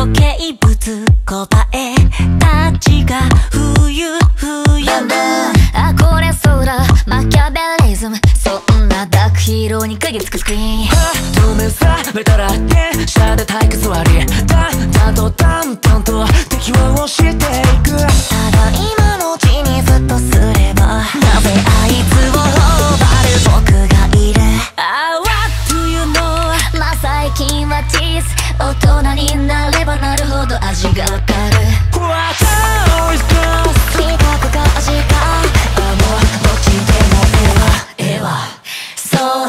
景物答えたちが冬あこれ空マキャベリズムそんなダークヒーローに釘つくスクリーン止めされたらね下で体育座りだんだんと淡々と適応をしていくただ今のうちにふっとすればなぜあいつを頬張る僕がいる What do you know まあ最近はチーズ大人になればなるほど味がわかる What always goes 味覚が味がもうどっちでもええわそう